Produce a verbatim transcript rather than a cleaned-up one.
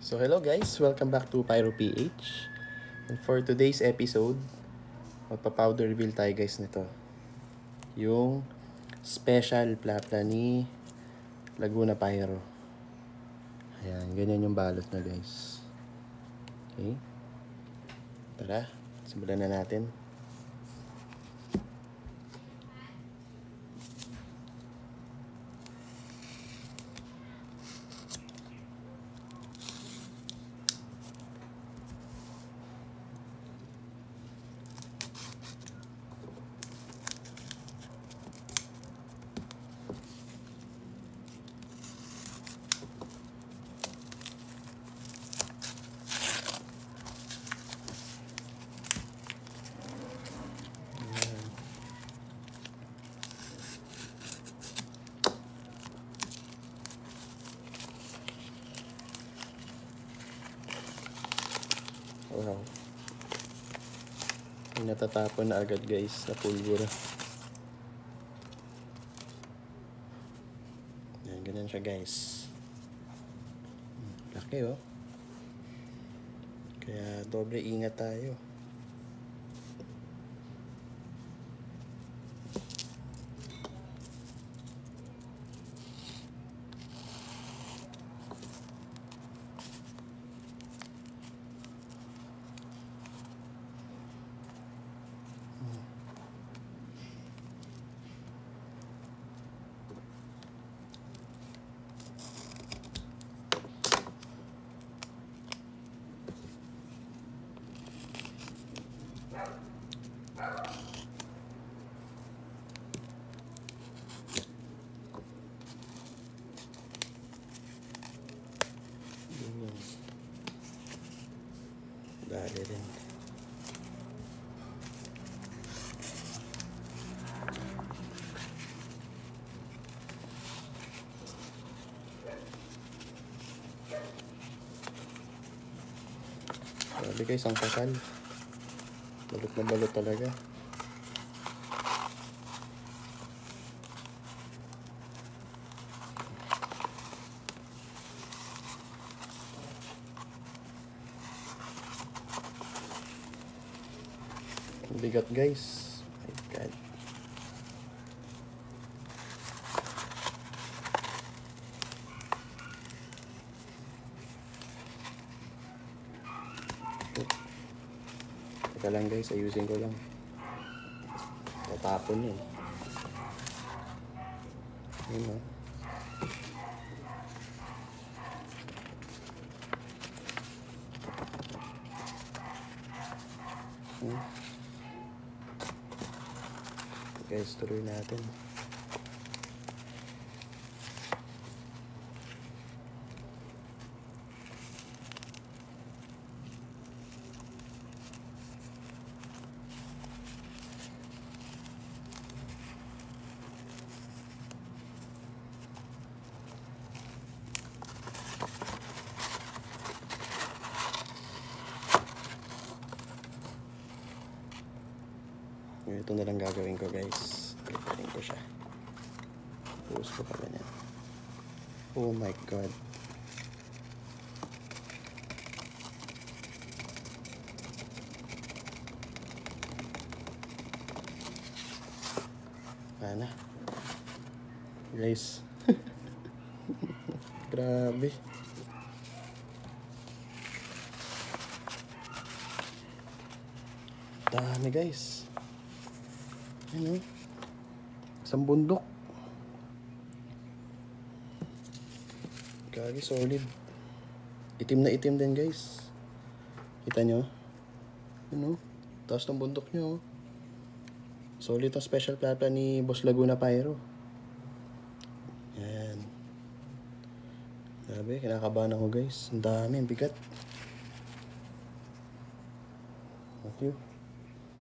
So hello guys, welcome back to pyroPH. And for today's episode, magpa-powder reveal tayo guys nito. Yung Special Pla Pla ni Laguna Pyro. Ayan, ganyan yung balot na guys. Okay. Tara, simulan na natin. Wow. Natatapon na agad guys na pulbura. Yan, ganyan siya guys. Laki oh. Kaya doble ingat tayo. Dali rin. Dali guys, ang kakal. Balot na balot talaga. Bigat guys. My God. Teka lang guys, ayusin ko lang. Natapon yun. Yun o. Hmm. Guys, tuloy natin. Ito na lang gagawin ko guys. Paliparin ko siya. Puso ko pala niya. Oh my God. Ana. Guys. Grabe. Dami guys. Ano? Isang bundok. Gagi, solid. Itim na itim din guys. Kita nyo? Ano? Taas ng bundok nyo. Solid ang Special Pla Pla ni Boss Laguna Pyro. Yan. Grabe, kinakabahan ako guys. Ang dami, ang bigat. Thank you.